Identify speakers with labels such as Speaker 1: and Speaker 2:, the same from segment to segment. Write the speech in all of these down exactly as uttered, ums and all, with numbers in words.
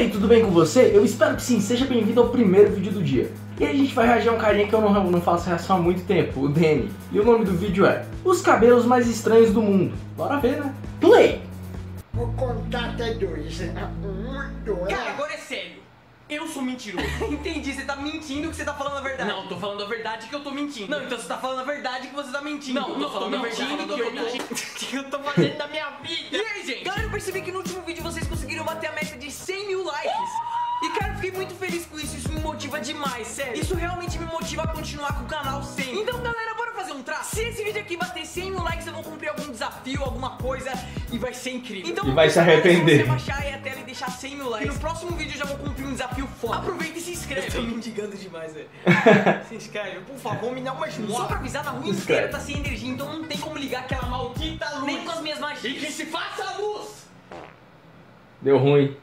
Speaker 1: aí, tudo bem com você? Eu espero que sim, seja bem-vindo ao primeiro vídeo do dia. E aí a gente vai reagir a um carinha que eu não, não faço reação há muito tempo, o Danny. E o nome do vídeo é Os Cabelos Mais Estranhos do Mundo. Bora ver, né? Play!
Speaker 2: Vou contar até dois. Um, dois.
Speaker 3: Cara, agora é sério. Eu sou mentiroso. Entendi, você tá mentindo que você tá falando a verdade. Não, tô falando a verdade que eu tô mentindo. Não, então você tá falando a verdade que você tá mentindo. Não, não, tô falando a verdade que eu tô... que eu tô fazendo na minha vida. E aí, gente? Galera, eu percebi que no último vídeo vocês conseguiram bater a meta de cem mil likes. E cara, eu fiquei muito feliz com isso, isso me motiva demais, sério. Isso realmente me motiva a continuar com o canal sempre. Então galera, bora fazer um traço. Se esse vídeo aqui bater cem mil likes, eu vou cumprir algum desafio, alguma coisa, e vai ser incrível. Então,
Speaker 1: e vai se arrepender.
Speaker 3: Se você baixar aí a tela e deixar cem mil likes, e no próximo vídeo eu já vou cumprir um desafio foda. Aproveita e se inscreve. Eu tô me indigando demais, velho. Se inscreve, por favor, me dá umas molas. Só pra avisar, na rua inteira tá sem energia, então não tem como ligar aquela maldita luz. Nem com as minhas magias. E que se faça a luz!
Speaker 1: Deu ruim.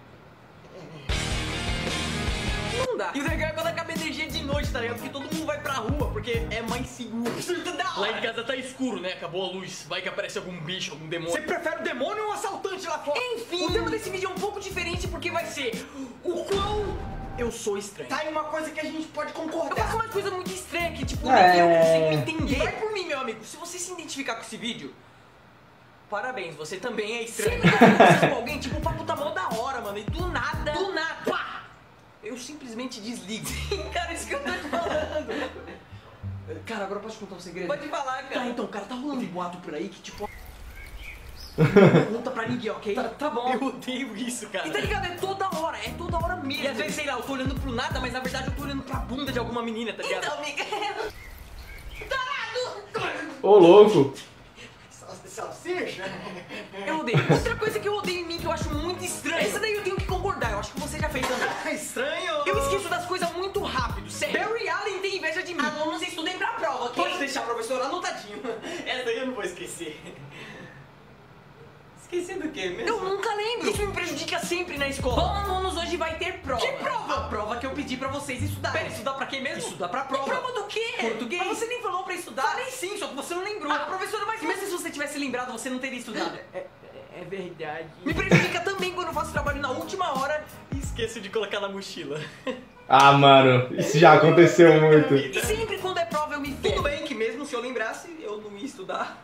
Speaker 3: Não dá. E o legal é quando acaba a energia de noite, tá ligado? Porque todo mundo vai pra rua, porque é mais seguro. Lá em casa tá escuro, né? Acabou a luz. Vai que aparece algum bicho, algum demônio. Você prefere o demônio ou um assaltante lá fora? Enfim, o tema desse vídeo é um pouco diferente porque vai ser o quão eu sou estranho. Tá aí uma coisa que a gente pode concordar. Eu faço uma coisa muito estranha que, tipo,
Speaker 1: é...
Speaker 3: eu consigo entender. E vai por mim, meu amigo. Se você se identificar com esse vídeo, parabéns, você também é estranho. Sempre que eu converso com alguém, tipo, o papo tá mó da hora, mano. E do nada, do nada, pá! Eu simplesmente desligo. Cara, isso que eu tô te falando. Cara, agora eu posso te contar um segredo? Pode falar, cara. Tá, então, cara, tá rolando um boato por aí que, tipo... Não conta pra ninguém, ok? Tá, tá bom. Eu odeio isso, cara. E tá ligado? É toda hora, é toda hora mesmo. E às vezes, sei lá, eu tô olhando pro nada, mas na verdade eu tô olhando pra bunda de alguma menina, tá ligado? Então, Miguel... Tarado!
Speaker 1: Ô, louco!
Speaker 2: Salsicha?
Speaker 3: Eu odeio. Outra coisa que eu odeio em mim, que eu acho muito estranho. Essa daí eu tenho que concordar, eu acho que você já fez também. Estranho? Eu esqueço das coisas muito rápido, sério. Barry Allen tem inveja de mim. Alunos estudem pra prova, ok? Pode deixar, professor, anotadinho. Essa daí eu não vou esquecer. Esqueci do quê mesmo? Eu nunca lembro. Isso me prejudica sempre na escola. Bom, alunos, hoje vai ter prova. Que prova? A prova que eu pedi pra vocês estudarem. Pera, estudar pra quê mesmo? Estudar pra prova. E prova do quê? Português. Mas você nem falou pra estudar. Falei sim, só que você não lembrou. Ah, professora, mas... Mesmo se você tivesse lembrado, você não teria estudado. É, é, é verdade. Me prejudica também quando eu faço trabalho na última hora e esqueço de colocar na mochila.
Speaker 1: Ah, mano, isso já aconteceu muito.
Speaker 3: E sempre quando é prova eu me ferro. Tudo bem que mesmo se eu lembrasse, eu não ia estudar.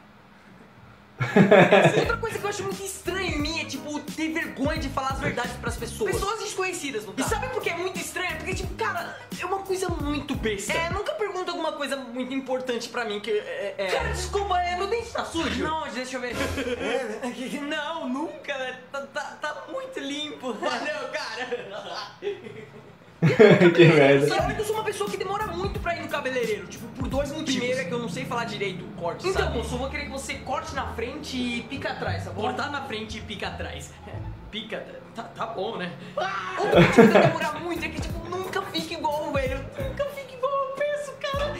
Speaker 3: Outra coisa que eu acho muito estranho em mim é, tipo, ter vergonha de falar as verdades pras pessoas. Pessoas desconhecidas, no caso. E sabe por que é muito estranho? Porque, tipo, cara, é uma coisa muito besta. É, nunca pergunta alguma coisa muito importante pra mim que é... é... Cara, desculpa, é, meu dente tá sujo? Não, deixa eu ver. É, não, nunca, né? Tá, tá, tá muito limpo. Não, cara.
Speaker 1: Que merda.
Speaker 3: Sabe que eu sou uma pessoa que demora muito pra ir no cabeleireiro, tipo, por dois motivos. Primeiro é que eu não sei falar direito o corte, então, sabe? Eu só vou querer que você corte na frente e pica atrás, tá bom? Cortar na frente e pica atrás. Pica, tá, tá bom, né? Ah! Outro motivo que demora muito é que, tipo, nunca fica igual, velho. Nunca fica igual eu penso, cara.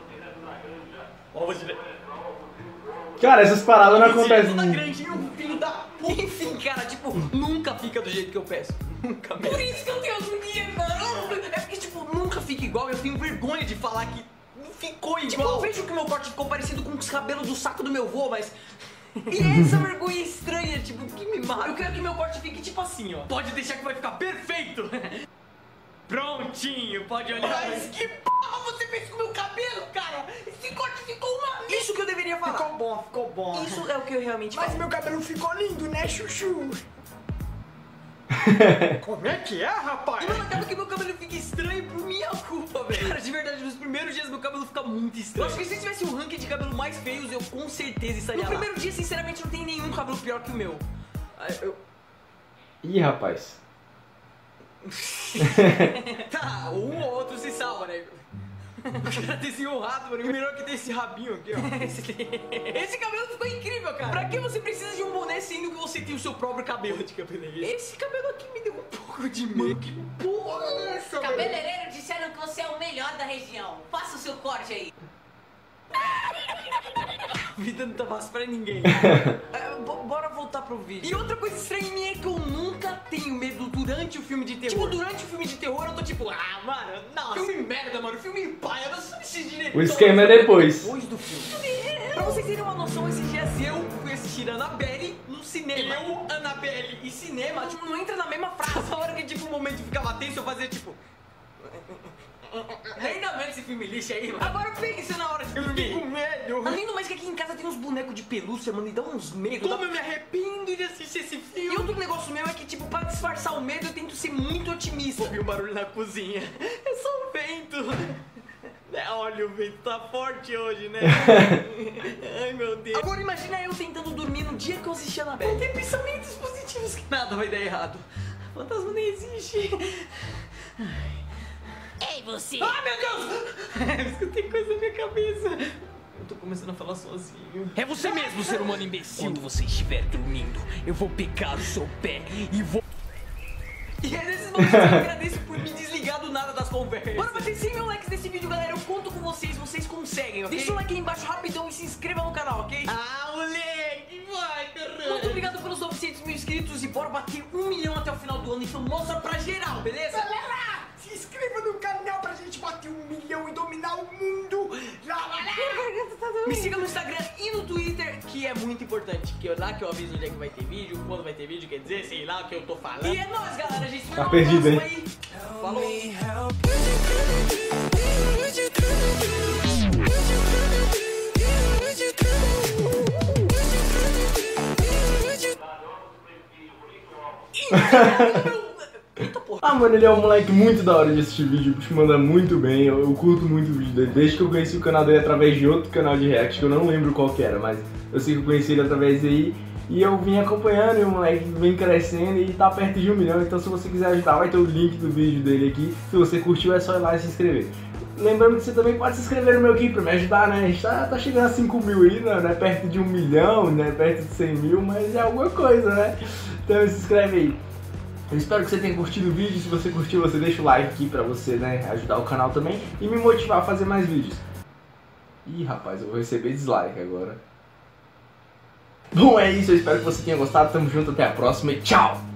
Speaker 3: Ó,
Speaker 1: cara, essas paradas não acontecem.
Speaker 3: Tá grande, um filho da puta. Enfim, cara, tipo, nunca fica do jeito que eu peço. Nunca mesmo. Por isso que eu tenho as minhas, mano. É porque, tipo, nunca fica igual. Eu tenho vergonha de falar que não ficou igual. Tipo, eu vejo que o meu corte ficou parecido com os cabelos do saco do meu vô, mas... E é essa vergonha estranha, tipo, que me mata. Eu quero que meu corte fique tipo assim, ó. Pode deixar que vai ficar perfeito. Prontinho, pode olhar. Mas que porra você fez com o meu cabelo, cara? Esse corte ficou uma... Isso que eu deveria falar.
Speaker 2: Ficou bom, ficou bom.
Speaker 3: Isso é o que eu realmente
Speaker 2: Mas
Speaker 3: falo.
Speaker 2: meu cabelo ficou lindo, né, chuchu? Como é que é, rapaz?
Speaker 3: E mano, acaba que meu cabelo fica estranho por minha culpa, velho. Cara, de verdade, nos primeiros dias meu cabelo fica muito estranho. Eu acho que se tivesse um ranking de cabelo mais feios, eu com certeza estaria No lá. primeiro dia, sinceramente, não tem nenhum cabelo pior que o meu. Eu...
Speaker 1: Ih, rapaz.
Speaker 3: Tá, um ou outro se salva, né? O cara desenhou um rato, mano. O melhor que tem esse rabinho aqui, ó. Esse, esse cabelo ficou incrível, cara. Pra que você precisa de um boné sendo que você tem o seu próprio cabelo de cabeleireiro? Esse cabelo aqui me deu um pouco de medo. Que porra é essa, velho?
Speaker 4: Cabeleireiro disseram que você é o melhor da região. Faça o seu corte aí.
Speaker 3: A vida não tá fácil pra ninguém. É, bora voltar pro vídeo. E outra coisa estranha em mim é que eu nunca tenho medo durante o filme de terror. Tipo, durante o filme de terror eu tô tipo, ah, mano, não, filme merda, mano, filme paia, eu não sou esse diretor.
Speaker 1: O esquema é depois.
Speaker 3: Depois do filme. Pra vocês terem uma noção, esses dias eu fui assistir Annabelle no cinema. Eu, Annabelle e cinema, tipo, não entra na mesma frase. A hora que, tipo, o momento ficava tenso, eu fazia tipo... Ainda mais esse filme lixo aí, mano. Agora pensa na hora de dormir.
Speaker 2: Eu fico com medo.
Speaker 3: Além do mais que aqui em casa tem uns bonecos de pelúcia, mano, e dá uns medos.
Speaker 2: Como eu me arrependo de assistir esse filme.
Speaker 3: E outro negócio meu é que, tipo, pra disfarçar o medo, eu tento ser muito otimista.
Speaker 2: Ouvi um barulho na cozinha. É só o vento. É, olha, o vento tá forte hoje, né? Ai, meu Deus.
Speaker 3: Agora imagina eu tentando dormir no dia que eu assisti a Annabelle. Tem pensamentos positivos que nada vai dar errado. Fantasma nem existe.
Speaker 4: Ei, você!
Speaker 3: Ah, meu Deus! Eu escutei coisa na minha cabeça. Eu tô começando a falar sozinho.
Speaker 5: É você mesmo, ser humano imbecil. Quando você estiver dormindo, eu vou pegar o seu pé e vou...
Speaker 3: E é nesses momentos que eu agradeço por me desligar do nada das conversas. Bora bater cem mil likes nesse vídeo, galera. Eu conto com vocês, vocês conseguem, ok? Deixa o like aí embaixo rapidão e se inscreva no canal, ok?
Speaker 2: Ah, moleque, vai, caramba.
Speaker 3: Muito obrigado pelos novecentos mil inscritos e bora bater um milhão até o final do ano. Então mostra pra geral, beleza?
Speaker 2: Galera, se inscreva no canal pra gente bater um milhão e dominar o mundo. Lá, lá, lá.
Speaker 3: Me siga no Instagram e no Twitter, que é muito importante. Que é lá que eu aviso onde é que vai ter vídeo, quando vai ter vídeo, quer dizer, sei lá o que eu tô falando. E é nóis, galera, a gente se vê
Speaker 1: Tá
Speaker 3: no
Speaker 1: perdido,
Speaker 3: próximo
Speaker 1: hein?
Speaker 3: aí. Falou! Eita porra!
Speaker 1: Ah, mano, ele é um moleque muito da hora de assistir vídeo, porque manda muito bem, eu, eu curto muito o vídeo dele. Desde que eu conheci o canal dele através de outro canal de react, que eu não lembro qual que era, mas eu sei que eu conheci ele através daí. E eu vim acompanhando e o moleque vem crescendo e tá perto de um milhão, então se você quiser ajudar vai ter o link do vídeo dele aqui. Se você curtiu é só ir lá e se inscrever. Lembrando que você também pode se inscrever no meu aqui pra me ajudar, né? A gente tá, tá chegando a cinco mil aí, né? Não é perto de um milhão, né? Perto de cem mil, mas é alguma coisa, né? Então se inscreve aí. Eu espero que você tenha curtido o vídeo. Se você curtiu, você deixa o like aqui pra você, né, ajudar o canal também e me motivar a fazer mais vídeos. Ih, rapaz, eu vou receber dislike agora. Bom, é isso. Eu espero que você tenha gostado. Tamo junto, até a próxima e tchau!